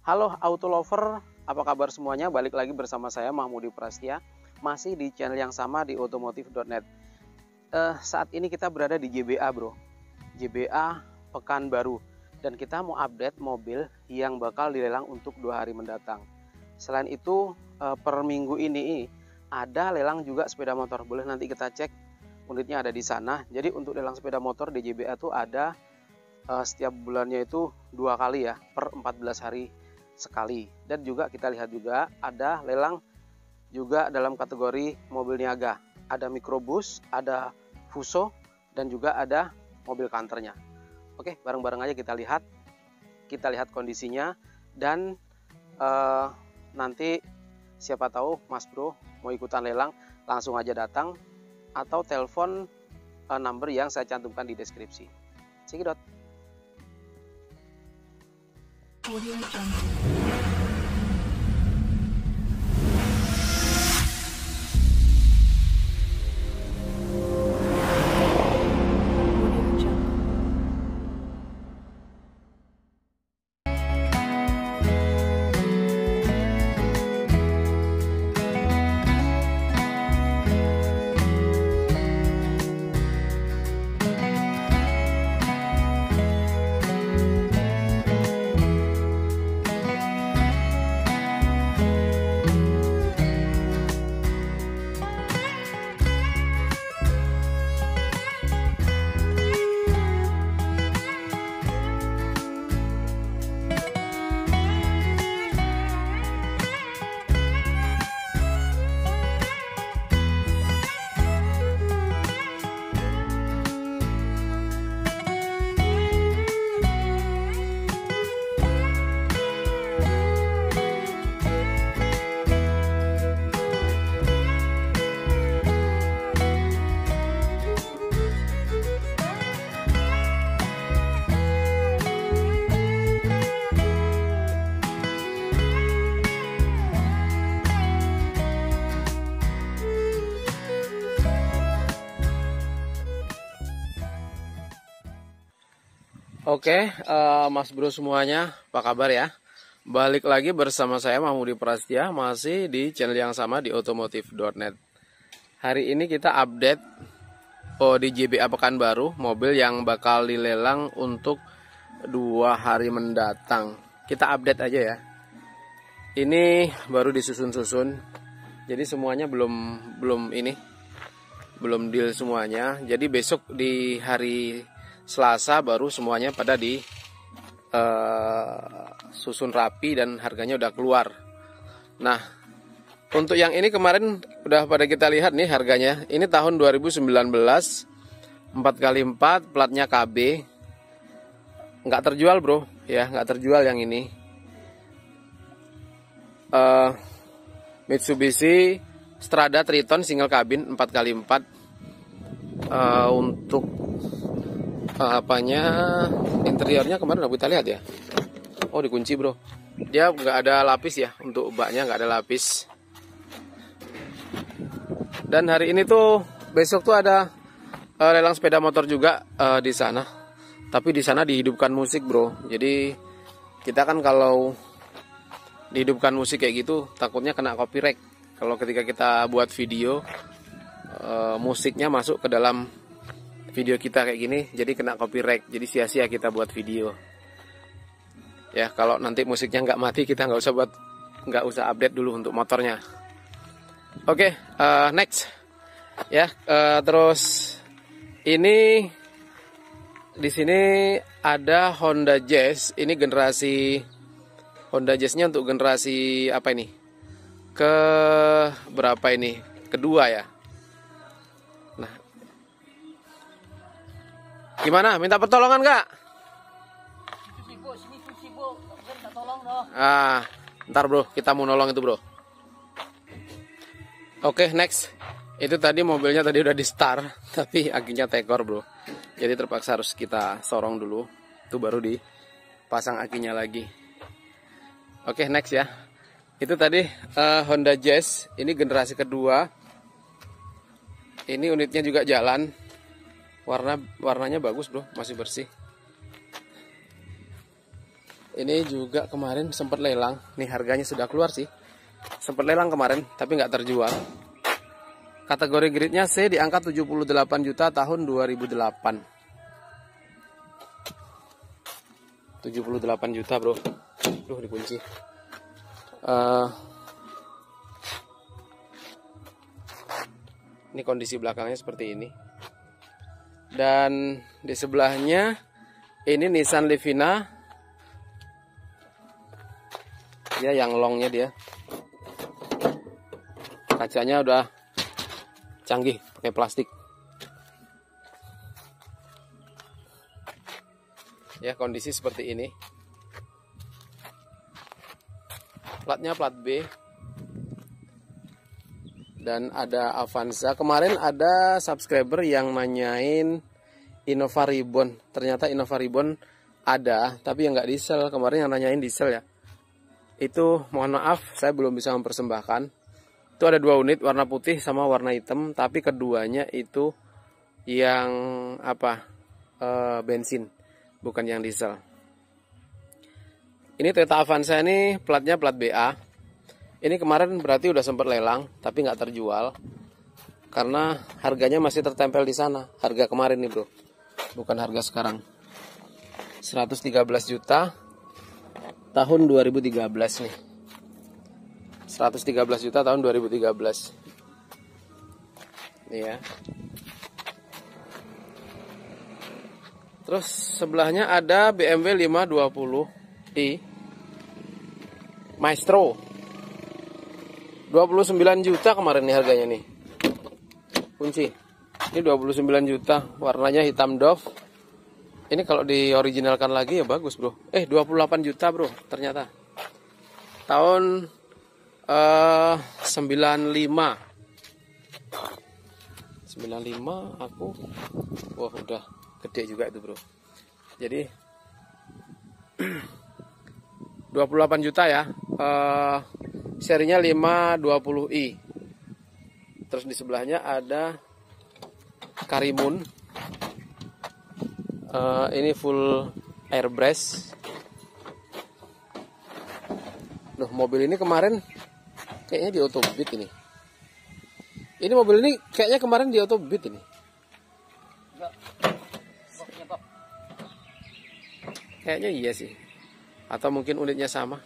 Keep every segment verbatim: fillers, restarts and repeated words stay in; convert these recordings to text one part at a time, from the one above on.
Halo Auto Lover, apa kabar semuanya? Balik lagi bersama saya Mahmudi Prastia, masih di channel yang sama di otomotif dot net. Eh, saat ini kita berada di J B A bro, J B A Pekanbaru, dan kita mau update mobil yang bakal dilelang untuk dua hari mendatang. Selain itu eh, per minggu ini ada lelang juga sepeda motor, boleh nanti kita cek unitnya ada di sana. Jadi untuk lelang sepeda motor di J B A tuh ada eh, setiap bulannya itu dua kali ya, per empat belas hari sekali. Dan juga kita lihat juga ada lelang juga dalam kategori mobil niaga, ada mikrobus, ada fuso, dan juga ada mobil kantornya. Oke, bareng-bareng aja kita lihat kita lihat kondisinya, dan eh, nanti siapa tahu Mas Bro mau ikutan lelang, langsung aja datang atau telepon eh, number yang saya cantumkan di deskripsi. Cekidot. Audio Jungle. Oke, uh, Mas Bro semuanya, apa kabar ya? Balik lagi bersama saya Mahmudi Prastia, masih di channel yang sama di otomotif dot net. Hari ini kita update oh, di J B A Pekanbaru, mobil yang bakal dilelang untuk dua hari mendatang. Kita update aja ya. Ini baru disusun-susun, jadi semuanya belum belum ini, belum deal semuanya. Jadi besok di hari Selasa baru semuanya pada di uh, susun rapi dan harganya udah keluar. Nah, untuk yang ini kemarin udah pada kita lihat nih harganya. Ini tahun dua ribu sembilan belas, empat kali empat, platnya K B. Nggak terjual bro, ya nggak terjual yang ini. Uh, Mitsubishi Strada Triton single cabin empat kali empat. Uh, untuk apanya, interiornya kemarin udah kita lihat ya. Oh, dikunci bro. Dia nggak ada lapis ya, untuk baknya nggak ada lapis. Dan hari ini tuh, besok tuh ada uh, lelang sepeda motor juga uh, di sana. Tapi di sana dihidupkan musik bro. Jadi kita kan kalau dihidupkan musik kayak gitu takutnya kena copyright. Kalau ketika kita buat video, uh, musiknya masuk ke dalam video kita kayak gini, jadi kena copyright, jadi sia-sia kita buat video. Ya kalau nanti musiknya nggak mati, kita nggak usah buat, nggak usah update dulu untuk motornya. Oke, okay, uh, next, ya uh, terus ini di sini ada Honda Jazz. Ini generasi Honda Jazz-nya untuk generasi apa ini? Ke berapa ini? Kedua ya. Gimana? Minta pertolongan nggak? Ah, ntar bro, kita mau nolong itu bro. Oke, next. Itu tadi mobilnya tadi udah di start, tapi akinya tekor bro. Jadi terpaksa harus kita sorong dulu. Itu baru dipasang akinya lagi. Oke, next ya. Itu tadi uh, Honda Jazz. Ini generasi kedua. Ini unitnya juga jalan. Warna warnanya bagus bro, masih bersih. Ini juga kemarin sempat lelang. Nih harganya sudah keluar sih. Sempat lelang kemarin tapi nggak terjual. Kategori gridnya C di angka tujuh puluh delapan juta tahun dua ribu delapan. tujuh puluh delapan juta bro. Duh dikunci. Uh, ini kondisi belakangnya seperti ini. Dan di sebelahnya ini Nissan Livina. Ya yang longnya dia. Kacanya udah canggih pakai plastik. Ya kondisi seperti ini. Platnya plat B. Dan ada Avanza. Kemarin ada subscriber yang nanyain Innova Ribbon. Ternyata Innova Ribbon ada, tapi yang nggak diesel. Kemarin yang nanyain diesel ya. Itu mohon maaf saya belum bisa mempersembahkan. Itu ada dua unit warna putih sama warna hitam, tapi keduanya itu yang apa e, bensin, bukan yang diesel. Ini Toyota Avanza ini platnya plat B A. Ini kemarin berarti udah sempat lelang tapi nggak terjual karena harganya masih tertempel di sana. Harga kemarin nih bro, bukan harga sekarang. seratus tiga belas juta tahun dua ribu tiga belas nih. seratus tiga belas juta tahun dua ribu tiga belas. Nih ya. Terus sebelahnya ada B M W lima dua puluh i Maestro. dua puluh sembilan juta kemarin nih harganya nih. Kunci. Ini dua puluh sembilan juta, warnanya hitam doff. Ini kalau di originalkan lagi ya bagus bro. Eh dua puluh delapan juta bro ternyata. Tahun uh, sembilan lima. sembilan lima aku. Wah udah gede juga itu bro. Jadi dua puluh delapan juta ya. Uh, serinya lima dua puluh i. Terus di sebelahnya ada Karimun. Uh, ini full airbrush. Loh, mobil ini kemarin kayaknya di Autobit ini. Ini mobil ini kayaknya kemarin di Autobit ini. Kayaknya iya sih. Atau mungkin unitnya sama.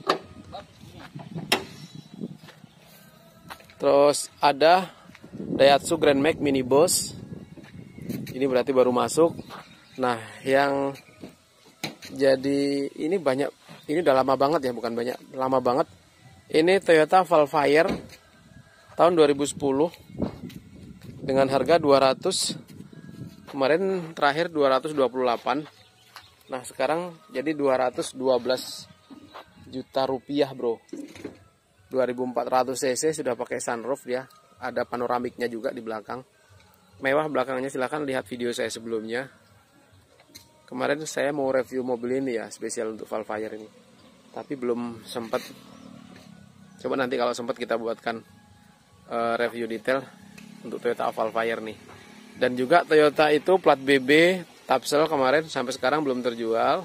Terus ada Daihatsu Grand Max Mini Boss. Ini berarti baru masuk. Nah, yang jadi ini banyak, ini udah lama banget ya, bukan banyak, lama banget. Ini Toyota Valfire tahun dua ribu sepuluh dengan harga dua ratus. Kemarin terakhir dua ratus dua puluh delapan. Nah, sekarang jadi dua ratus dua belas juta rupiah, bro. dua ribu empat ratus cc sudah pakai sunroof dia. Ada panoramiknya juga di belakang. Mewah belakangnya, silahkan lihat video saya sebelumnya. Kemarin saya mau review mobil ini ya, spesial untuk Valfire ini. Tapi belum sempat. Coba nanti kalau sempat kita buatkan uh, review detail untuk Toyota Valfire nih. Dan juga Toyota itu plat B B Tapsel kemarin sampai sekarang belum terjual.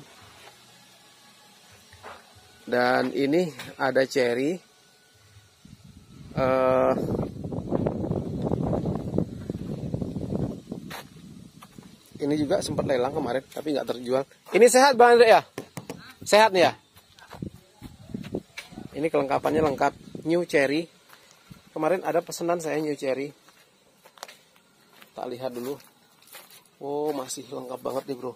Dan ini ada Cherry. Uh, Ini juga sempat lelang kemarin, tapi nggak terjual. Ini sehat Bang Andre ya? Sehat nih ya? Ini kelengkapannya lengkap. New Cherry. Kemarin ada pesanan saya New Cherry. Tak lihat dulu. Oh, masih lengkap banget nih bro.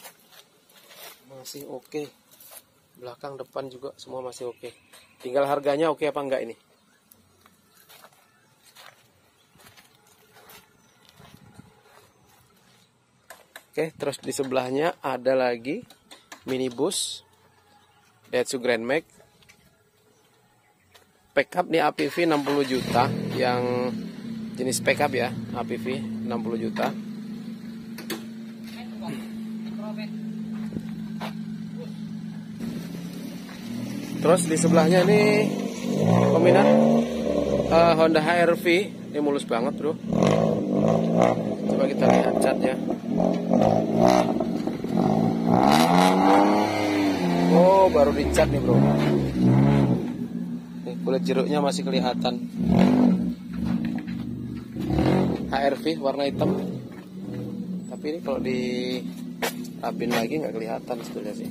Masih oke. Okay. Belakang, depan juga semua masih oke. Okay. Tinggal harganya oke okay apa enggak ini. Oke, terus di sebelahnya ada lagi minibus Daihatsu Grand Max. Pickup nih A P V enam puluh juta, yang jenis pickup ya, A P V enam puluh juta. Terus di sebelahnya nih peminat uh, Honda H R V, ini mulus banget bro. Coba kita lihat catnya. Oh baru dicat nih bro. Nih, kulit jeruknya masih kelihatan. H R V warna hitam. Tapi ini kalau di rapin lagi nggak kelihatan sebetulnya sih.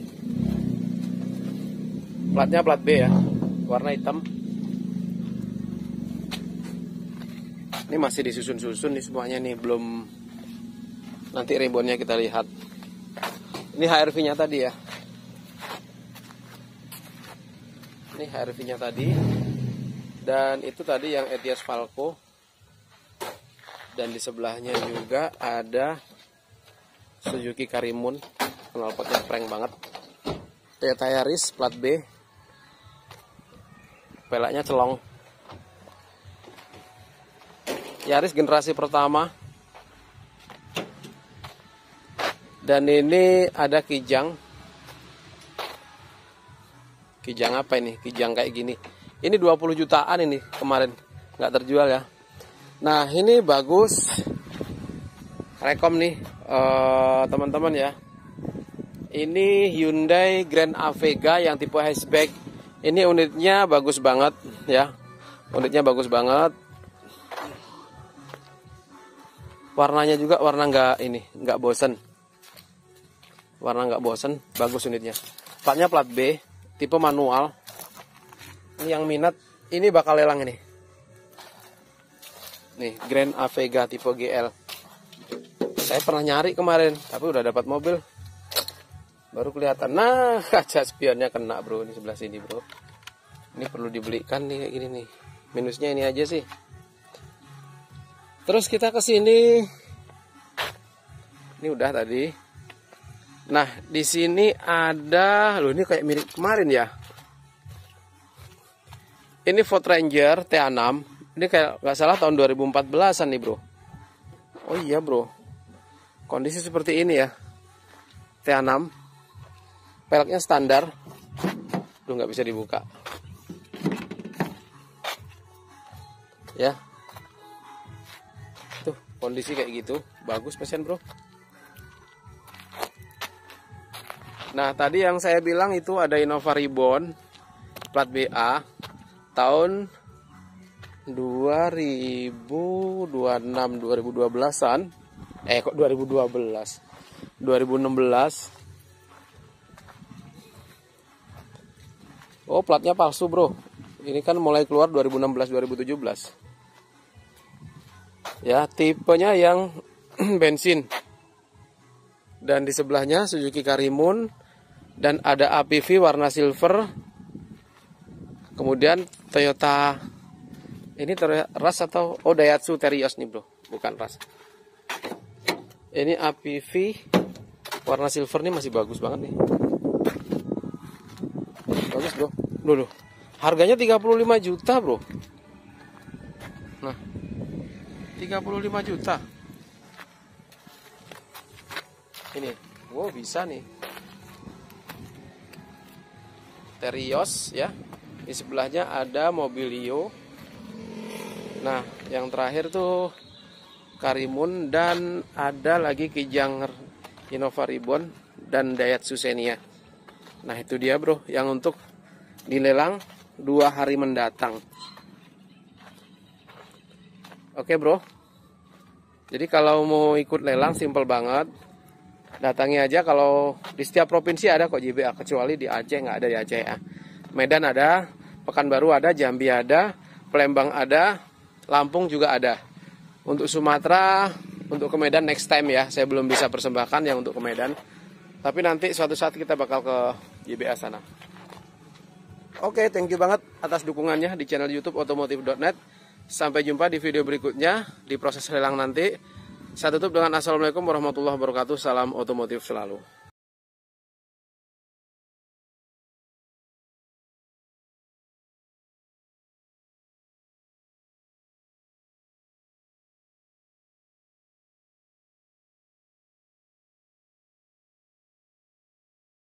Platnya plat B ya, warna hitam. Ini masih disusun-susun nih semuanya nih, belum. Nanti ribbonnya kita lihat. Ini H R V-nya tadi ya. Ini H R V-nya tadi. Dan itu tadi yang Etios Falco. Dan di sebelahnya juga ada Suzuki Karimun. Knalpotnya prank banget. Toyota Yaris plat B. Peleknya celong. Yaris generasi pertama. Dan ini ada kijang. Kijang apa ini? Kijang kayak gini. Ini dua puluh jutaan ini kemarin. Nggak terjual ya. Nah ini bagus. Rekom nih teman-teman uh, ya. Ini Hyundai Grand Avega yang tipe hatchback. Ini unitnya bagus banget ya. Unitnya bagus banget. Warnanya juga warna nggak ini, nggak bosen. Warna nggak bosen, bagus unitnya. Platnya plat B, tipe manual. Ini yang minat, ini bakal lelang ini. Nih, Grand Avega tipe G L. Saya pernah nyari kemarin, tapi udah dapat mobil. Baru kelihatan. Nah, kaca spionnya kena bro, ini sebelah sini bro. Ini perlu dibelikan nih kayak gini nih. Minusnya ini aja sih. Terus kita ke sini. Ini udah tadi. Nah, di sini ada, loh ini kayak mirip kemarin ya. Ini Ford Ranger T enam. Ini kayak nggak salah tahun dua ribu empat belasan nih bro. Oh iya bro. Kondisi seperti ini ya. T enam. Peleknya standar. Duh nggak bisa dibuka. Ya. Tuh kondisi kayak gitu. Bagus pesen bro. Nah tadi yang saya bilang itu ada Innova Ribbon plat B A tahun dua ribu dua puluh enam dua ribu dua belasan. Eh kok dua ribu dua belas dua ribu enam belas. Oh platnya palsu bro. Ini kan mulai keluar dua ribu enam belas dua ribu tujuh belas. Ya tipenya yang bensin. Dan di sebelahnya Suzuki Karimun. Dan ada A P V warna silver. Kemudian Toyota. Ini Ras atau oh Daihatsu Terios nih bro. Bukan Ras. Ini A P V warna silver nih masih bagus banget nih. Bagus bro. Loh, loh. Harganya tiga puluh lima juta bro. Nah tiga puluh lima juta. Ini wow bisa nih. Terios ya. Di sebelahnya ada Mobilio. Nah, yang terakhir tuh Karimun dan ada lagi Kijang Innova Ribbon dan Daihatsu Xenia. Nah, itu dia bro yang untuk dilelang dua hari mendatang. Oke bro. Jadi kalau mau ikut lelang simple banget. Datangi aja, kalau di setiap provinsi ada kok J B A, kecuali di Aceh nggak ada di Aceh ya. Medan ada, Pekanbaru ada, Jambi ada, Palembang ada, Lampung juga ada. Untuk Sumatera, untuk ke Medan next time ya, saya belum bisa persembahkan yang untuk ke Medan. Tapi nanti suatu saat kita bakal ke J B A sana. Oke, thank you banget atas dukungannya di channel YouTube otomotif dot net. Sampai jumpa di video berikutnya di proses lelang nanti. Saya tutup dengan assalamualaikum warahmatullahi wabarakatuh. Salam otomotif selalu.